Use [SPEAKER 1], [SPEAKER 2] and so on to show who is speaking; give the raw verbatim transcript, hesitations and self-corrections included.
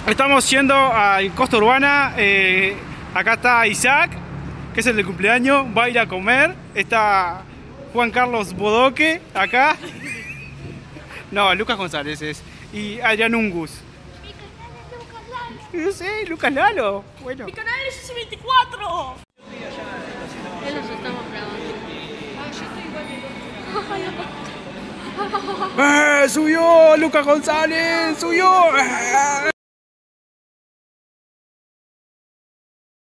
[SPEAKER 1] Estamos yendo a Costa Urbana. Eh, acá está Isaac, que es el de cumpleaños. Va a ir a comer. Está Juan Carlos Bodoque acá. No, Lucas González es. Y Adrián Ungus.
[SPEAKER 2] Mi canal es Lucas Lalo.
[SPEAKER 1] No sé, Lucas Lalo. Bueno.
[SPEAKER 2] Mi canal es S veinticuatro. Él nos estamos grabando. Ah, yo estoy igual.
[SPEAKER 1] ¡Eh! ¡Subió! ¡Lucas González! ¡Subió! ¡Eh!